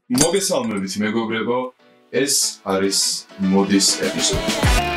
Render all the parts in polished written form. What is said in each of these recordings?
მოგესალმებით მეგობრებო, ეს არის მოდის ეპიზოდი.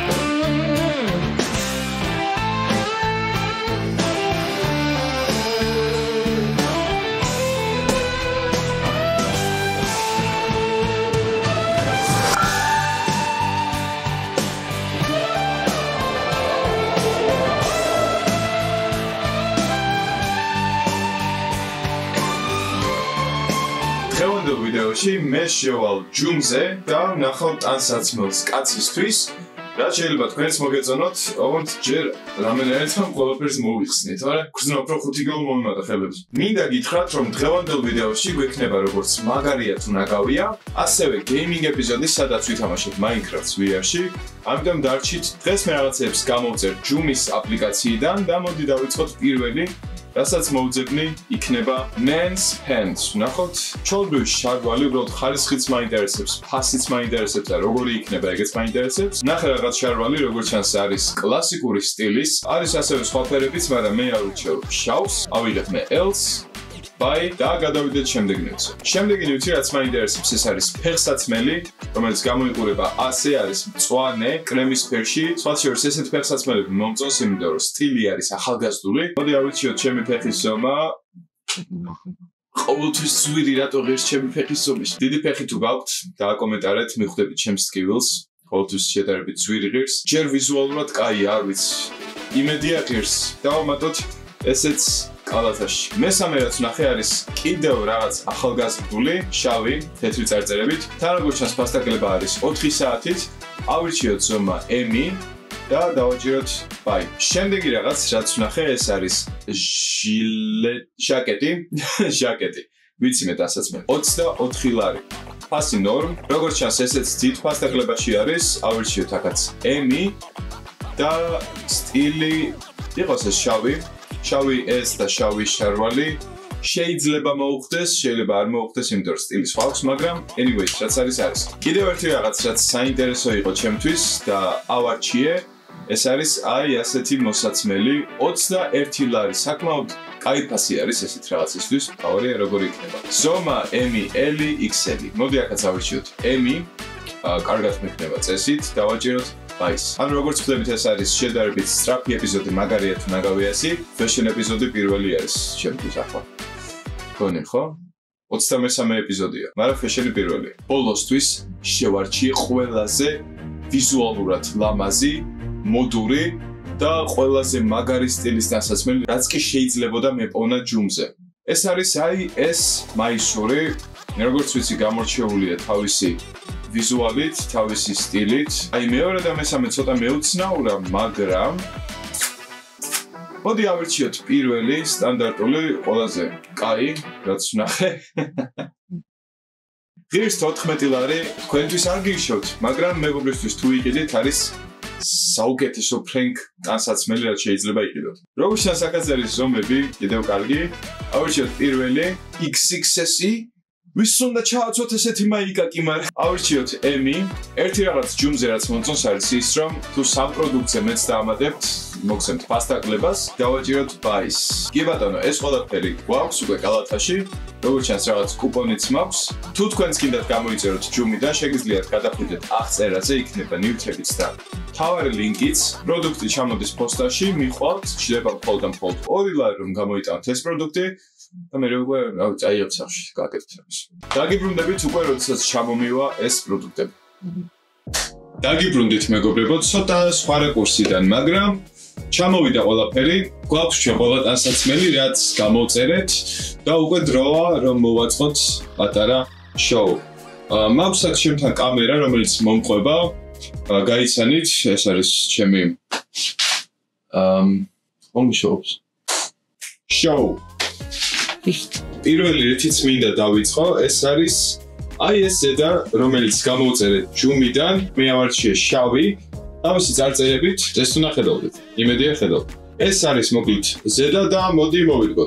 დღევანდელ ვიდეოში მე შევალ ჯუმზე და ვნახავ ტანსაცმელს კაცისთვის, რაც შეიძლება თქვენს მოგეწონოთ, ოღონდ ჯერ რამენერით ამ ყველაფერს მოვიხსნით, არა? გრძნობ რომ 5 კილო მომიმატა ხელებს. მინდა გითხრათ, რომ დღევანდელ ვიდეოში გვექნება როგორც მაგარია თუ ნაგავია, ასევე გეიმინგ ეპიზოდი, სადაც ვითამაშებ Minecraft-ს VR-ში. ამიტომ დარჩით, დღეს მე რაღაცებს გამოვწერ ჯუმის აპლიკაციიდან და მოდი დავიწყოთ პირველი. რასაც მოვძებნი, იქნება Man's Pants. ვნახოთ, ჩოლბუში შარვალი, უბრალოდ ხარისხიც მაინტერესებს, ფასიც მაინტერესებს და როგორი იქნება, ეგეც მაინტერესებს. ნახე რაღაც შარვალი, როგორც ჩანს, არის კლასიკური სტილის. არის ასევე სხვა ფერებიც, მაგრამ მე ავირჩევ შავს. ავიღებ მე ელს. ბაი და გადავიდეთ შემდეგ ნივთზე. შემდეგი ნივთი, რაც მაინტერესებს, ეს არის ფეხსაცმელი, რომელიც გამოიყურება ასე, არის მწვანე, კრემის ფერში. სხვა შორის ესეთ ფეხსაცმელები მომწონს, იმიტომ რომ სტილი არის ახალგაზრდული. მოდი ავირჩიოთ ჩემი ფეხის ზომა. ყოველთვის ზვირი რატო ღირს ჩემი ფეხის ზომაში. დიდი ფეხი თუ გაქვთ, დააკომენტარეთ, მიხვდებით ჩემს ტკივილს. ყოველთვის შედარებით ზვირი ღირს. ჯერ ვიზუალურად კაია, არ ვიცი. იმედია ღირს. დავამატოთ ესეც კალათაში. მესამე რაც ვნახე არის კიდევ რაღაც ახალგაზრდული, შავი, თეთრი წარწერებით. თან როგორც ჩანს ფასტაკლება არის 4 საათით. ავირჩიოთ ზომა M და დავაჭიროთ ბაი. შემდეგი რაღაც რაც ვნახე ეს არის ჟაკეტი. ვიცი მე დასაცმელი. 24 ლარი. ფასი ნორმ. როგორც ჩანს ესეც ძირ ფასტაკლებაში არის. ავირჩიოთ აქაც M და სტილი იყოს ეს შავი. შავი ეს და შავი შარვალი შეიძლება მოუხდეს, შეიძლება არ მოუხდეს, იმიტომ რომ სტილი სხვა აქვს, მაგრამ anyways, რაც არის. კიდევ ერთი რაღაც, რაც საინტერესო იყო ჩემთვის და ავარჩიე, ეს არის აი ასეთი მოსაცმელი 21 ლარი. საკმაოდ კაი ფასი არის ესეთ რაღაცისთვის, თავარია როგორი იქნება. ზომა M, L, XL. მოდი აქაც ავირჩიოთ M, კარგად მექნება წესით, დავაჭიროთ ბაის. ანუ როგორც ხვდებით, ეს არის შედარებით სწრაფი ეპიზოდი, მაგარია თუ ნაგავიასი. ფეშენ ეპიზოდი პირველი არის ჩემთვის ახლა. გონი ხო? 23 ეპიზოდია, მაგრამ ფეშენი პირველი. ბოლოსთვის შევარჩიე ყველაზე ვიზუალურად ლამაზი, მოდური და ყველაზე მაგარი სტილის დასაცმელი, რაც კი შეიძლებოდა მეპოვნა ჯუმზე. ეს არის აი ეს მაისური, როგორც ვიცი, გამორჩეულია თავისი ვიზუალით, თავისი სტილით. აი მეორე და მესამე ცოტა მეუცნაურა, მაგრამ მოდი ავირჩიოთ პირველი, სტანდარტული, ყველაზე კაი, რაც ვნახე. ღირს 14 ლარი, თქვენთვის არ გიშოთ, მაგრამ მეგობრისთვის თუ იყიდით, არის საუკეთესო ფრენკ ტანსაცმელი, რაც შეიძლება იყიდოთ. როგორც ჩანს, აქაც არის ზომები, კიდევ კარგი. ავირჩიოთ პირველი, XXS. ვის უნდა ჩააცოთ ესეთი მაიკაკი, მაგრამ ავირჩიოთ M. ერთი რაღაც ჯუმზე რაც მომწონს არის ის, რომ თუ სამ პროდუქტზე მეც დაამატებთ, მოგცემთ ფასტაკლებას, დავაჭიროთ ბაის. კი ბატონო, ეს ყველაფერი გვაქვს უკვე კალათაში. როგორც ჩანს, რაღაც კუპონიც მაქვს. თუ თქვენს კიდათ გამოიწეროთ ჯუმიდან, შეგიძლიათ გადახვიდეთ აღწერაზე, იქნება ნივთებიც და თავარი ლინკიც. პროდუქტი ჩამოდის პოსტაში, მიხვალთ, შეიძლება მხოლოდ 2 ლარი რომ გამოიტანოთ ეს პროდუქტი. და მე უკვე წაიღებ სახში, გაკეთებ ამას. დაგიბრუნდებით უკვე, როდესაც ჩამომივა ეს პროდუქტები. დაგიბრუნდით მეგობრებო, ცოტა სხვა რეკურსიდან, მაგრამ ჩამოვიდა ყველაფერი, გვაქვს ჩვენ ყველა ტანსაცმელი, რაც გამოვწერეთ და უკვე დროა რომ მოვაწყოთ პატარა შოუ. მაქვს აქ ჩემთან კამერა, რომელიც მომყვება, გაიცანით, ეს არის ჩემი ომშოუს. შოუ. პირველი რითიც მინდა დავიწყო, ეს არის აი ეს ზედა, რომელიც გამოვწერეთ ჯუმიდან, მე ავარჩიე შავი, თავისი წარწერებით, ეს უნდა ხედავდეთ. იმედია ხედავთ. ეს არის მოკლედ ზედა და მოდი მოვიდგოთ.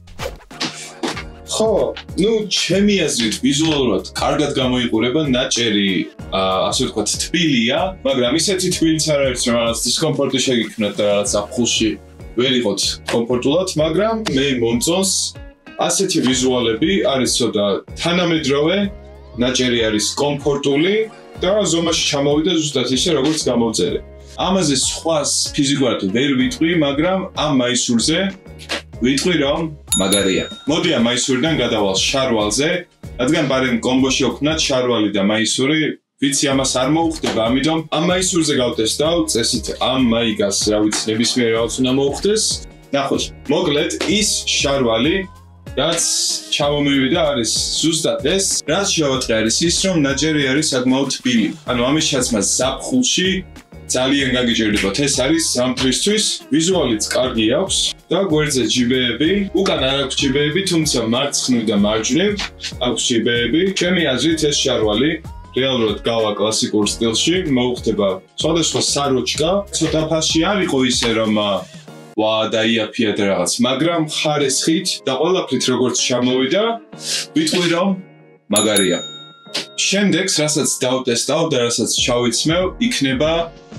ხო, ჩემი აზრით ვიზუალურად კარგად გამოიყურება, ნაჭერი, ასე ვთქვათ, თბილია, მაგრამ ისეთი თბილიც არ არის, რომ რაღაც დისკომფორტი შეგიქმნათ და რაღაც აფხულში ვერ იყოთ კომფორტულად, მაგრამ მე მომწონს ასეთი ვიზუალები, არის ცოტა თანამედროვე ნაჭერი არის კომფორტული და ზომაში ჩამოვიდა ზუსტად ისე როგორც გამოვწერე. ამაზე სხვა ფიზიკურად ვერ ვიტყვი, მაგრამ ამ მაისურზე ვიტყვი რომ მაგარია. მოდი ამ მაისურიდან გადავალ შარვალზე, რადგან ბარემ კომბოში ოქნათ შარვალი და მაისური, ვიცი ამას არ მოუხდება, ამიტომ ამ მაისურზე გავტესტავ, წესით ამ მაიგას, რა ვიცი, ნებისმიერ რაღაც უნდა მოუხდეს. ნახოთ, მოკლედ ის შარვალი რაც ჩამომივიდა არის ზუსტად ეს, რაც შევატყე არის ის, რომ ნაჭერი არის საკმაოდ თბილი. ანუ ამის ჩაცმა ზაფხულში ძალიან გაგიჭირდებათ. ეს არის ზამთრისთვის, ვიზუალიც კარგი აქვს და გვერდზე ჯიბეები, უკან არ აქვს ჯიბეები, თუმცა მარცხნივ და მარჯვნივ აქვს ჯიბეები. ჩემი აზრით ეს შარვალი რეალურად გავა კლასიკურ სტილში, მოუხდება სხვადასხვა საროჭკა, ცოტა ფასში არ იყო ისე რომ ვა დაიაფია და რაღაც, მაგრამ ხარესხით და ყველაფრით როგორც ჩამოვიდა, ვიტყვი რომ მაგარია. შემდეგს, რასაც დავტესტავ და რასაც ჩავიცმევ, იქნება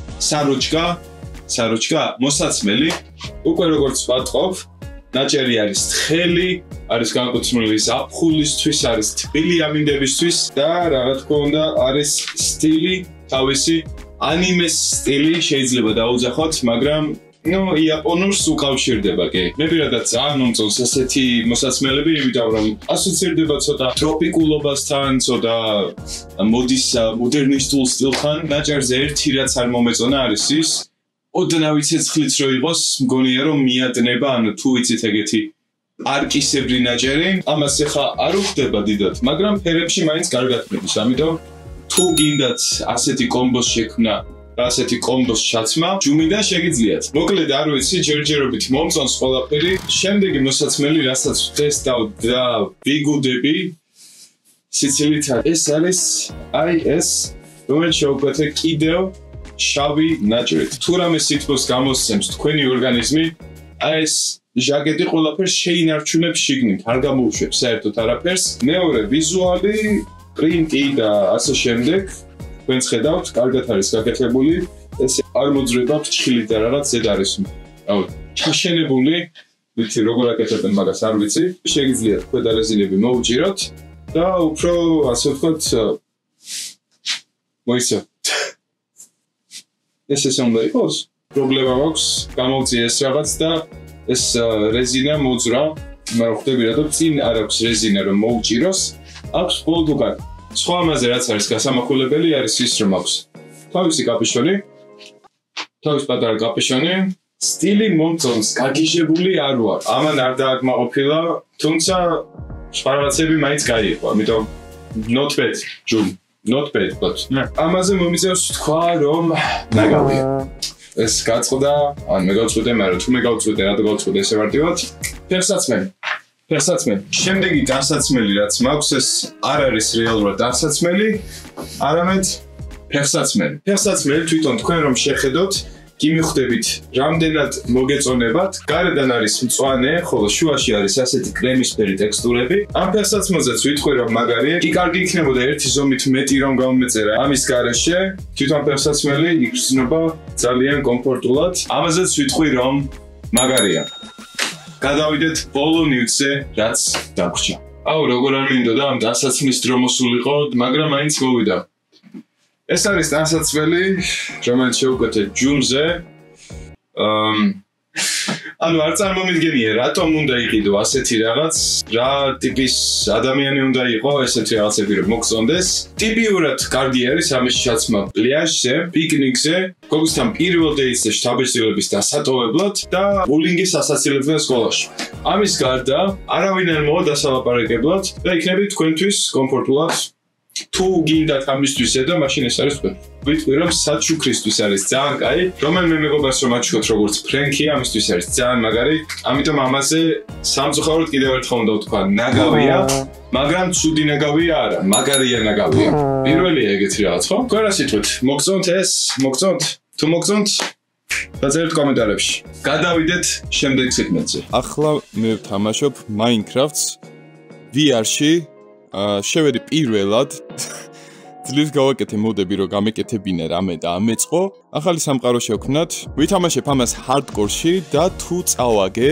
საროჭკა, მოსაცმელი. უკვე როგორც ვატყობ, ნაჭერი არის თხელი, არის განკუთვნილი ზაფხულისთვის, არის თბილი ამინდებისთვის და რა თქმა უნდა არის სტილი, თავისი ანიმეს სტილი შეიძლება დაუძახოთ, მაგრამ იაპონურს უკავშირდება კი. მე პირადად ძალიან მომწონს ასეთი მოსაცმელები, იმიტომ რომ ასოცირდება ცოტა ტროპიკულობასთან, ცოტა მოდის მოდერნისტულ სტილთან. ნაჭერზე ერთი რაც არ მომეწონა არის ის, ოდნავ ცეცხლიც რო იყოს, მგონია რომ მიადნება, ანუ თუ იცით ეგეთი პარკისებრი ნაჭერი, ამას ეხა არ უხდება დიდად, მაგრამ ფერებში მაინც კარგად მედის. ამიტომ თუ გინდათ ასეთი კომბოს შექმნა ასეთი კომბოს ჩაცმა, ჯუმიდან შეგიძლიათ. მოკლედ არ ვიცი, ჯერჯერობით მომწონს ყველაფერი. შემდეგი მოსაცმელი, რასაც ვტესტავ და ვიგუდები, სიცილით ეს არის ეს, რომელიც შევკვეთე კიდევ შავი ნაჭრით. თუ რამე სითბოს გამოსცემს თქვენი ორგანიზმი, ეს ჟაკეტი ყველაფერს შეინარჩუნებს შიგნით, არ გამოუშვებს საერთოდ არაფერს. მეორე ვიზუალი, პრინტი და ასე შემდეგ. თქვენს ხედავთ, კარგად არის გაკეთებული, ესე არ მოძრება ფრჩხილი და რაღაც ზედ არის. ჩაშენებული, ვიცი როგორ აკეთებენ მაგას არ ვიცი. შეგიძლიათ ქვედა რეზინები მოუჭიროთ და უფრო ასე ვთქვათ მოიცავ. ესე უნდა იყოს. პრობლემა მაქვს, გამოვწიე ეს რაღაც და ეს რეზინა მოძრა, მაგრამ ხვდები რომ წინ არ აქვს რეზინა რომ მოუჭიროს, აქვს მხოლოდ უკან. სხვა ამაზე რაც არის გასამახვილებელი არის ის რომ აქვს თავისი კაპიშონი, თავის პატარა კაპიშონი, სტილი მომწონს, გაგიჟებული არ ვარ. ამან არ დააკმაყოფილა, თუმცა სხვა რაღაცები მაინც გაიყო, ამიტომ not bad, June, not bad, but ამაზე მომიწევს თქვა რომ ნაგავია. ეს გაწყდა, ან მე გავწვიდე, მაგრამ თუ მე გავწვიდე, რატო გავწვიდე ესე ვარდივად? ფერსაცმელი. შემდეგი დასაცმელი რაც მაქვს ეს არ არის რეალურად დასაცმელი, არამედ ფერსაცმელი. ფერსაცმელი თვითონ თქვენ რომ შეხედოთ, გიმიხვდებით რამდენად მოგეწონებათ, გარედან არის მწვანე, ხოლო შუაში არის ასეთი კრემისფერი ტექსტურები. ამ ფერსაცმელზეც ვიტყვი რომ მაგარია, კი კარგი იქნებოდა ერთი ზომით მეტი რომ გამომეწერა. ამის გარეშე თვითონ ფერსაცმელი იგრძნობა ძალიან კომფორტულად. ამაზეც ვიტყვი რომ მაგარია. გადავიდეთ ბოლო ნიუცზე, რაც დაგვრჩა. როგორ არ მინდოდა ამ დასაცმლის დრო მოსულიყო, მაგრამ მაინც მოვიდა. ეს არის დასაცმელი, რომელიც შევკვეთე ჯუმზე. ანუ არ წარმომიდგენია, რატომ უნდა იყიდო ასეთი რაღაც, რა ტიპის ადამიანი უნდა იყო ესეთი რაღაცები რომ მოგწონდეს. ტიპიურად კარგი არის ამის ჩაცმა პლიაჟზე, პიკნიკზე, გოგოსთან პირველ დეიტზე შთაბეჭდილების დასატოვებლად და ბულინგის ასაცილებლად სკოლაში. ამის გარდა, არავინ არ მოვა დასალაპარაკებლად და იქნებით თქვენთვის კომფორტულად. თუ გინდათ ამისთვის და მაშინ ეს არის თქვენ. ვიტყვი რომ საჩუ ქრისტუს არის ძალიან კაი, რომელიმე მეგობარს რომ აჩვენოთ როგორც ფრენკი, ამისთვის არის ძალიან მაგარი. ამიტომ ამაზე სამწუხაროდ კიდევ ერთხელ უნდა ვთქვა, ნაგავია, მაგრამ ცუდი ნაგავია არა, მაგარია ნაგავია. პირველია ეგეთი რაღაც, ხო? თქვენ რა სიტყვით? მოგწონთ ეს? მოგწონთ? თუ მოგწონთ, დაწერეთ კომენტარებში. გადავიდეთ შემდეგ სეგმენტზე. ახლა მე ვთამაშობ Minecraft-ს VR-ში. შევედი პირველად ძლივს გავაკეთე მოდები რომ გამეკეთებინა რამე და ამეწყო ახალი სამყარო შევქმნათ ვითამაშებ ამას hardcore-ში და თუ წავაგე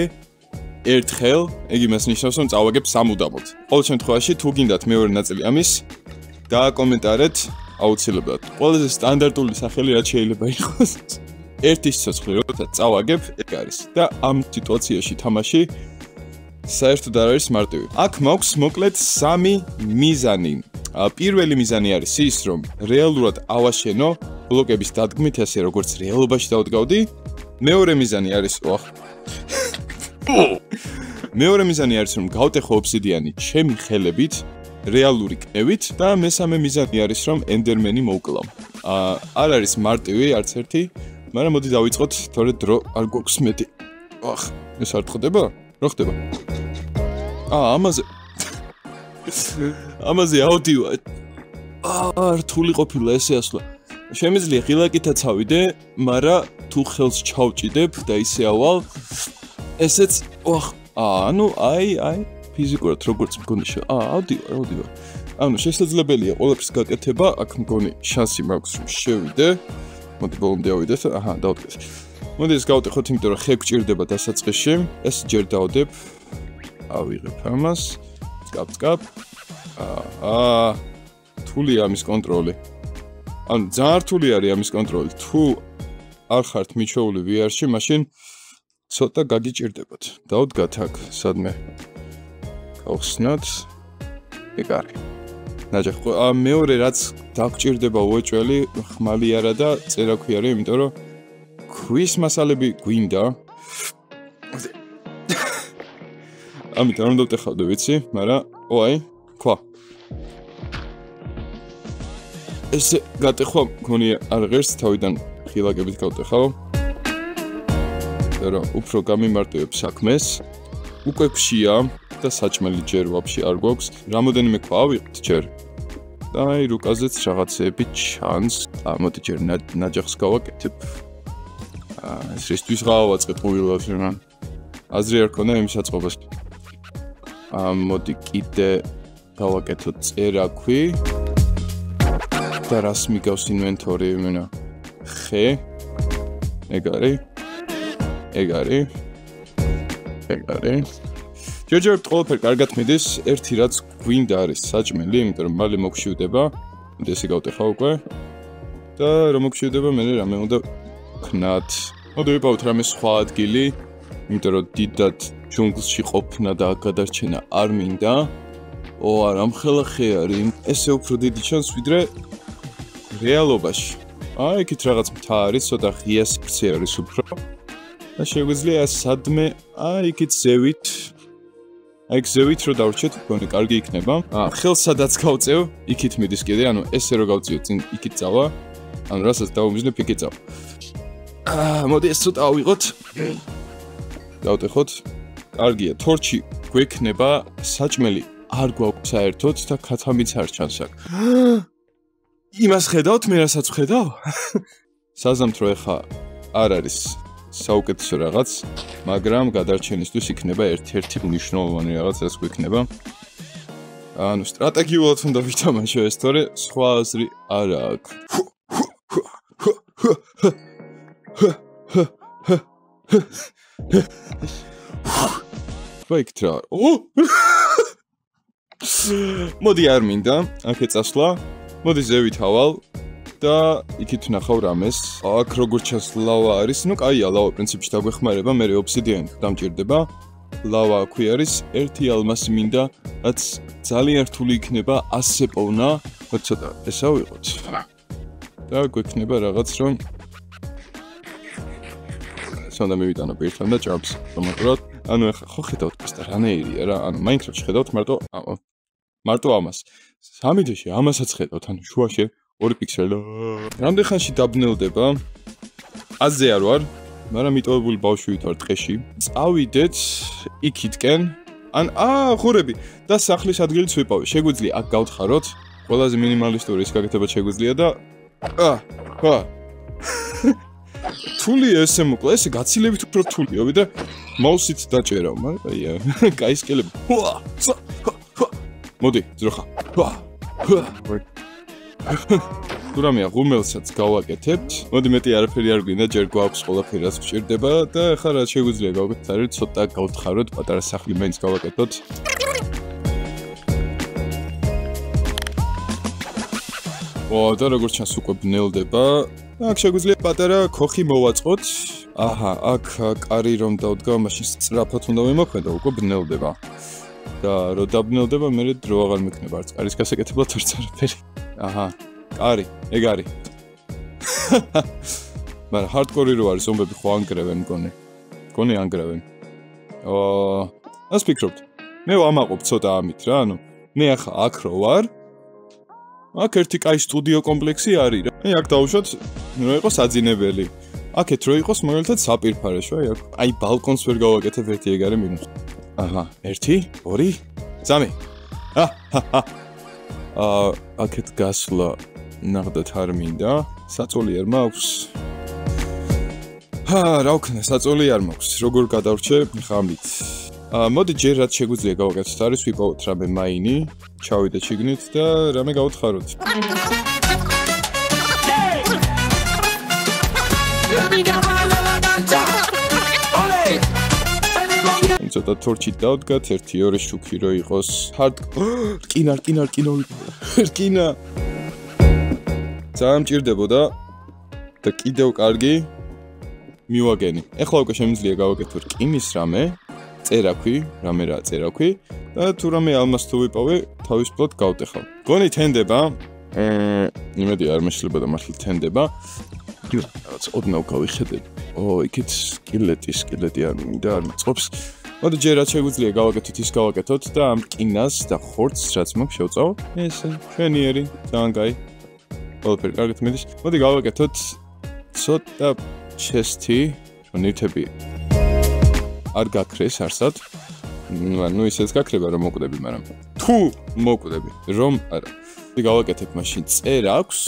ერთხელ იგი მას ნიშნავს რომ წავაგებ სამუდამოდ ყოველ შემთხვევაში თუ გინდათ მეორე ნაწილი ამის დააკომენტარეთ აუცილებლად. ყველაზე სტანდარტული სახელი რაც შეიძლება იყოს. ერთი სიცოცხლე როცა წავაგებ, ეგ არის. და ამ სიტუაციაში თამაში საერთოდ არ არის მარტივი. აქ მაქვს მოკლედ 3 მიზანი. პირველი მიზანი არის ის, რომ რეალურად ავაშენო ბლოკების დადგმით, ასე როგორც რეალობაში დავდგავდი. მეორე მიზანი არის, მეორე მიზანი არის, რომ გავტეხო ობსიდიანი ჩემი ხელებით, რეალური კნევით და მესამე მიზანი არის, რომ ენდერმენი მოვკლავ. არ არის მარტივი არც ერთი, მაგრამ მოდი დავიწყოთ, თორე დრო არ გვაქვს მეტი. ეს არ ხდება? რა ხდება? ამაზე აუდიო. რთული ყოფილა ესე ასვლა. შემიძლია ღილაკითაც ავიდე, მაგრამ თუ ხელს ჩავჭიდებ და ისე ავალ, ესეც ანუ აი ფიზიკურად როგორც მგონი აუდიო. ანუ შესაძლებელია ყველაფერს გაკეთება, აქ მგონი შანსი მაქვს რომ შევიდე. მოდი ბოლომდე ავიდეთ. დავდგეს. მოდი ეს გავტეხოთ, იმიტომ რომ ხე გვჭირდება დასაწყისში. ეს ჯერ დავდებ. ავიღებ ამას. წკაპ. რთულია ამის კონტროლი. ანუ ძალიან რთული არის ამის კონტროლი. თუ არ ხართ მიჩვეული VR-ში, მაშინ ცოტა გაგიჭირდებათ. დავდგათ აქ, სადმე გავხსნათ. ეგ არის. ნაჯახ, მეორე რაც დაგჭირდება უეჭველი, ხმალი არა და წერაქვი არის, იმიტომ რომ ქვის მასალები გვინდა. ამით არ უნდა ვტეხავდე, ვიცი, მაგრამ ქვა. ესე გატეხვა მგონია არ ღერს თავიდან ხილაკებით გავტეხავ. და რომ უფრო გამიმარტივებს საქმეს. უკვე გშია და საჭმელი ჯერ ვაფშე არ გვაქვს. რამოდენიმე ქვა ავიღეთ ჯერ. და აი რუკაზეც რაღაცეები ჩანს. მოდი ჯერ ნაჯახს გავაკეთებ. ეს რისთვის გავაწყეთ ყვილად რა. აზრი არ ქონდა იმის აწყობას. მოდი კიდე გავაკეთოთ წერაქვი. და რას მიგავს ინვენტორი იმენა ხე ეგ არის ჯერჯერობით ყველაფერი კარგად მიდის ერთი რაც გვინდა არის საჭმელი იმიტომ რომ მალე მოგშივდება და ესე გავტეხავ უკვე და რომ მოგშივდება მე რამე უნდა ქნათ მოდი ვიპოვოთ რამე სხვა ადგილი იმიტომ რომ დიდად ჯუნგლში ყოფნა და გადარჩენა არ მინდა არა მხელა ხე არის ესე უფრო დიდი ჩანს ვიდრე რეალობაში. იქით რაღაც მთა არის, ცოტა ღია სივრცე არის უფრო. და შეგვიძლია სადმე იქით ზევით. ზევით რო დავრჩეთ, მგონი კარგი იქნება. ხელს სადაც გავწევ, იქით მიდის კიდე, ანუ ესე რო გავწიო, წინ იქით წავა. ანუ რასაც დავუმიზნებ, იქით წავა. მოდი ეს ცოტა ავიღოთ. დავტეხოთ. კარგია, თორჩი გვექნება საჭმელი არ გვაქვს საერთოდ და ქათამიც არ ჩანს აქ. იმას ხედავთ, მე რასაც ხედავ? საზამთრო ეხა არ არის საუკეთესო რაღაც, მაგრამ გადარჩენისთვის იქნება ერთ-ერთი მნიშვნელოვანი რაღაც, რაც გვექნება. ანუ სტრატეგიულად უნდა ვითამაშო ეს, თორე სხვა აზრი არ აქვს. ვაიქ რა. მოდი არ მინდა, აქ ეწასვლა. მოდი ზევით ავალ და იქით ვნახავ რამეს. აქ როგორც ჩანს ლავა არის, ну კაია, ლავა პრინციპში დაგვეხმარება, მე ობსიდიანი დამჭირდება. ლავა აქვე არის, ერთი ალმასი მინდა, რაც ძალიან რთული იქნება ასე პოვნა. ცოტა ეს ავიღოთ. და გვექნება რაღაც რომ სანდა მივიტანო პირთან და ჭამს. მომაყროთ. ანუ ახლა ხო ხედავთ პასტა რანაირია რა, ანუ მაინკრაფტში ხედავთ მარტო ამას. სამიდეში ამასაც ხედავთ, ანუ შუაში 2 პიქსელი. რამდენ ხანში დაბნელდება? აზე არ ვარ, მაგრამ მიტოვებული ბავშვით ვარ ტყეში. წავიდეთ იქითკენ. ხურები და სახლის ადგილიც ვიპოვე. შეგვიძლია აქ გავთხაროთ. ყველაზე მინიმალისტური ის გაკეთება შეგვიძლია და თული ესე მოკლა, ესე გაცილებით უფრო თულია, ვიდრე მაუსით დაჭერავ, მაგრამ კაისკელები. მოდი, ძროხა. გურამია ღუმელსაც გავაკეთებთ. მოდი მეტი არაფერი არ გვინდა, ჯერ გვაქვს ყველაფერი რაც გვჭირდება და ხა რა შეგვიძლია გავაკეთოთ, არის ცოტა გავთხაროთ, პატარა სახლი მაინც გავაკეთოთ. და როგორც ჩანს უკვე ბნელდება. აქ შეგვიძლია პატარა ქოხი მოვაწყოთ. აჰა, აქ კარი რომ დავდგა, მაშინ სწრაფად უნდა ვიმოქმედო, უკვე ბნელდება. და რო დაბნელდება, მე დრო აღარ მექნება არც კარის გასაკეთებლად არც არაფერი. აჰა, კარი, ეგ არის. მაგრამ ჰარდკორი რო არის, ზომბები ხო ანგრევენ მგონი. მგონი ანგრევენ. ას ფიქრობთ? მე ვამაყობ ცოტა ამით რა, ანუ მე ახლა აქ რო ვარ, აქ ერთი კაი სტუდიო კომპლექსი არის რა. მე აქ დავუშვათ, რო იყოს საძინებელი. აქეთ რო იყოს მაგალითად საპირფარეშო, აი ბალკონს ვერ გავაკეთებ ერთი ეგ არის მინუს. აჰა, 1, 2, 3. აქეთ გასვლა ნახდათ არ მინდა. საწოლი არ მაქვს. რა ვქნა, საწოლი არ მაქვს. როგორ გადავრჩე ხამით? მოდი ჯერ რაც შეგვიძლია გავაკეთოთ არის ვიპოვოთ რამე მაინი, ჩავიდეთ შიგნით და რამე გავთხაროთ. ცოტა თორჩი დავდგათ, 1-2 შუქი რო იყოს. რკინა. ძალიან მჭირდებოდა და კიდევ კარგი მივაგენი. ეხლა უკვე შემიძლია გავაკეთო რკინის რამე, წერაქვი, რამე რა წერაქვი და თუ რამე ალმას თუ ვიპოვე, თავისუფლად გავტეხავ. გონი თენდება? იმედი არ მეშლება და მართლა თენდება. რაღაც ოდნავ გავიხედე. იქით სკილეტი არ მინდა, არ მწყობს. მოდი ჯერ რაც შეგვიძლია გავაკეთოთ ის გავაკეთოთ და ამ რკინას და ხორცს რაც მაქვს შევწავ. ესე, ჩვენიერი, ძალიან კაი. ყველაფერი კარგად მიდის. მოდი გავაკეთოთ ცოტა ჩესტი, რომ ნივთები არ გაქრეს არსად. ნუ ისეც გაქრება რომ მოკვდები, მაგრამ თუ მოკვდები, რომ არა. მოდი გავაკეთებ მაშინ წერაქვს.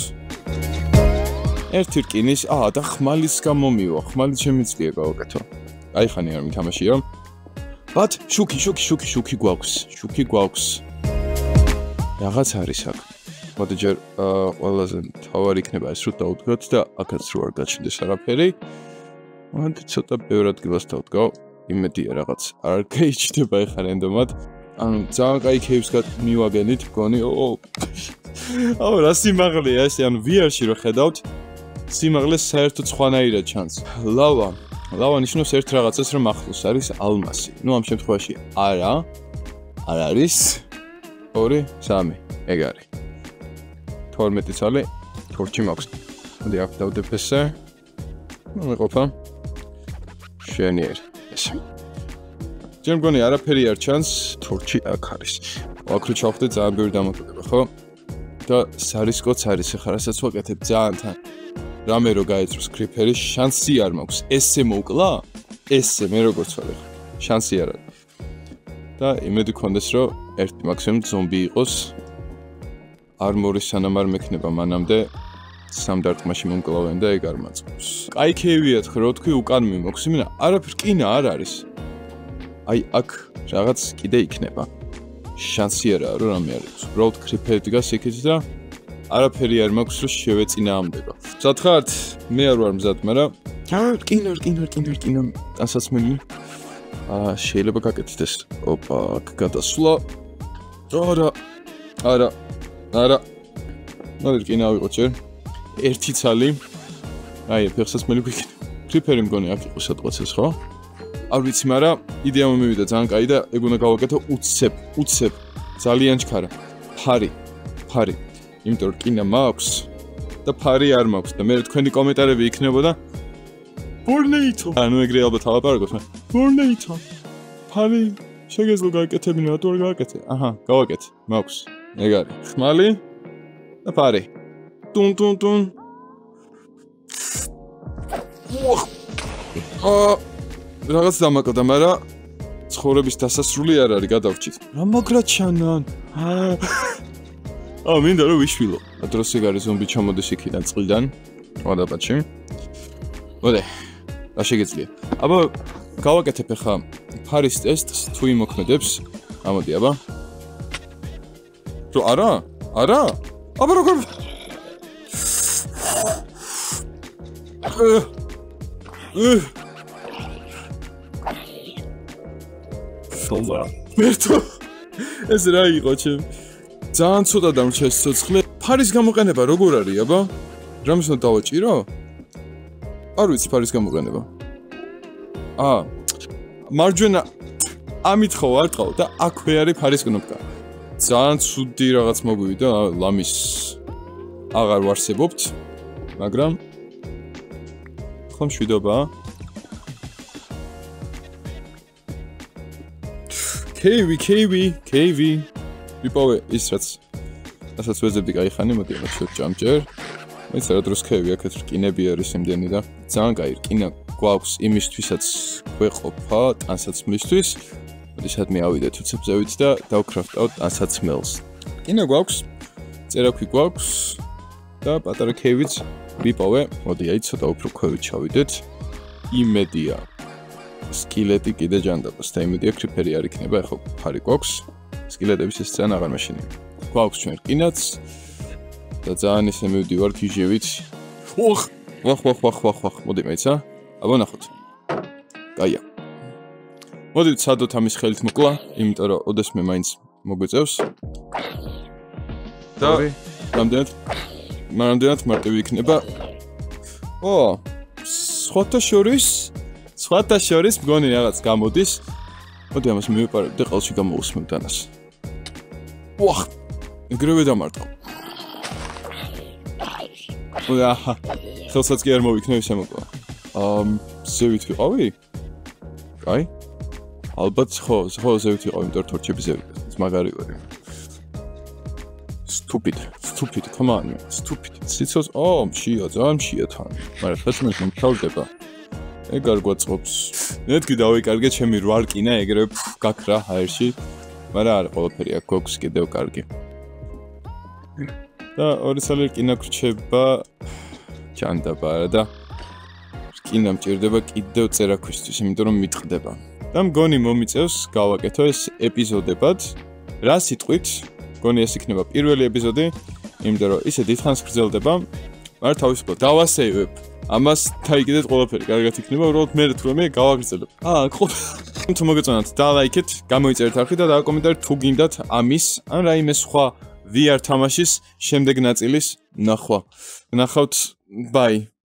ერთი რკინის, და ხმალის გამომივა, ხმალი შემიძლია გავაკეთო. აი ხანი არ მითამაშია. ბათ, შუქი გვაქვს. რაღაც არის აქ. მოდი ჯერ ყველაზე თავარი იქნება ეს რომ დავდგოთ და აქაც რო არ გაჩნდეს არაფერი. მოდი ცოტა ბევრ ადგილას დავდგავ. იმედია რაღაც არ გაიჩნდება ეხლა რენდომად. ანუ ძალიან კაი кейვს მივაგენით, მგონი. რა სიმაღლეა ეს, ანუ VR-ში რო ხედავთ, სიმაღლე საერთოდ სხვანაირად ჩანს. ლავა ნიშნავს ერთ რაღაცას, რომ ახლოს არის ალმასი. ნუ ამ შემთხვევაში არ არის 2, 3, ეგ არის. 12 წალი თორჩი მაქვს. მოდი აქ დავდებ ესე. მეყოფა. შენიერ. ესე. ჯერ მგონი არაფერი არ ჩანს, თორჩი აქ არის. აქ რო ჩავხდე ძალიან ბევრი დამოკიდება, ხო? და სარისკოც არის, ახლა რასაც ვაკეთებ ძალიან თან. რამე რო გაეწროს კრიპერი, შანსი არ მაქვს. ესე მოკლა? ესე მე როგორც ვარ ახლა. შანსი არ არის. და იმედი გქონდეს, რომ ერთი მაქსიმუმ ზომბი იყოს. არმორი სანამ არ მექნება მანამდე სამ დარტყმაში მომკლავენ და ეგ არ მაწყობს. კაი ქეივია თქო, რო თქვი უკან მიმოქვს, იმენა არაფერ რკინა არ არის. აი აქ რაღაც კიდე იქნება. შანსი არაა რომ რამე არის. უბრალოდ კრიპერი დგას იქით და არაფერი არ მაქვს რომ შევეწინააღმდეგო. მზად ხართ? მე არ ვარ მზად, მაგრამ რკინა ასაცმელი. შეიძლება გაკეთდეს. ოპა, აქ გადასვლა. არა. მოდი რკინა ავიღოთ ჯერ. ერთი ცალი. აი, ფეხსაცმელი გვიქნება. კრიპერი მგონი აქ იყო სადღაც, ხო? არ ვიცი, მაგრამ იდეა მომივიდა ძალიან კაი და ეგ უნდა გავაკეთო უცებ. ძალიან ჩქარა. ფარი. იმიტომ რკინა მაქვს და ფარი არ მაქვს და მე თქვენი კომენტარები იქნებოდა ბორნეიტო. ანუ ეგრე ალბათ ალაპარაკოთ, ბორნეიტო. ფარი შეგეძლო გააკეთებინა, რატო არ გააკეთე? აჰა, გავაკეთე. მაქვს. ეგ არის. ხმალი და ფარი. ტუნ. რაღაც დამაკდა, მაგრამ ცხოვრების დასასრული არ არის, გადავრჩით. რა მაგრაჩანან? მინდა რომ ვიშვილო. დროსი გარი ზომბი ჩამოდეს იქიდან წყლიდან. ვადაბაჩი. მოდი. რა შეგეძლია? აბა გავაკეთებ ახლა ფარის ტესტს, თუ იმოქმედებს. ამოდი, აბა. რო არა? აბა როგორ? სოლა. მერტო. ეს რა იყო ჩემ? ძალიან ცოტა დამრჩა ეს ცოცხლე. ფარის გამოყენება როგორ არის, აბა? რამის უნდა დავაჭირო? არ ვიცი ფარის გამოყენება. მარჯვენა ამით ხო არ ყავ და აქვე არის ფარის კნოპკა. ძალიან ცუდი რაღაც მოგვივიდა, ლამის აღარ ვარსებობთ, მაგრამ ხომ შვიდობაა? KV. ვიპოვე ის რაც ასაც ვეძებდი кайხანი, მოდი რა შევ ჯამჯერ. მეც რა დროს KV აქეთ რკინები არის იმდენი და ძალიან кай რკინა გვაქვს იმისთვისაც გვეყოფა ტანსაცმლისთვის. მოდი სადმე ავიდეთ უცებზევით და დავკრაფტავთ ტანსაცმელს. რკინა გვაქვს, წერაქვი გვაქვს და პატარა KV-ც ვიპოვე. მოდი აი ცოტა უფრო ქვევით ჩავიდეთ. იმედია სკილეტი კიდე ჯანდაბას და იმედია კრიფერი არ იქნება, ეხლა ფარი გვაქვს. სკილეტების ეს ძალიან აღარ მაშინია. გვაქვს ჩვენ რკინაც და ძალიან ისე მივდივარ გიჟევით. ვახ. მოდი მეცა. აბა ნახოთ. კაია. მოდით სადოთ ამის ხელით მოკლა, იმიტომ რომ ოდესმე მაინც მოგვეწევს. და რამდენად მარტივი იქნება. სხვათა შორის მგონი რაღაც გამოდის. მოდი ამას მივიპარებ და ყელში გამოუსმევ დანას. ეგრევე დამარტყო. ხელსაც კი არ მოვიქნევ ისე მოკლა. ზევით ვიყავი? კაი. ალბათ ხო ზევით ვიყავი, იმიტომ რომ თორჩები ზევით. მაგარი ვარ. Stupid, come on, stupid. სიცოცხლე, ძალიან მშია თან. მაგრამ ხეთმე მომთავრდება. ეგ არ გვაწყობს. მეთქი დავიკარგე ჩემი 8 რკინა ეგრევე გაქრა აერში. მაგრამ არა ყველაფერი აქ გვაქვს კიდევ კარგი. და 2 წელი რკინა გრჩება ჯანდაბა და რკინა მჭირდება კიდევ წერაქვისთვის, იმიტომ რომ მიტყდება. და მგონი მომიწევს გავაკეთო ეს ეპიზოდებად. რა სიტყვით? მგონი ეს იქნება პირველი ეპიზოდი, იმიტომ რომ ისე დიდხანს გრძელდება. მაგრამ თავისუფლად დავასეივებ. ამას დაიგდეთ ყველაფერი, კარგად იქნება, უბრალოდ მე თურმე გავაგრძელებ. თუ მოგეწონათ, დალაიქეთ, გამოიწერეთ არხი და დააკომენტარეთ თუ გინდათ ამის ან რაიმე სხვა VR თამაშის შემდეგ ნაწილის ნახვა. ნახავთ, bye.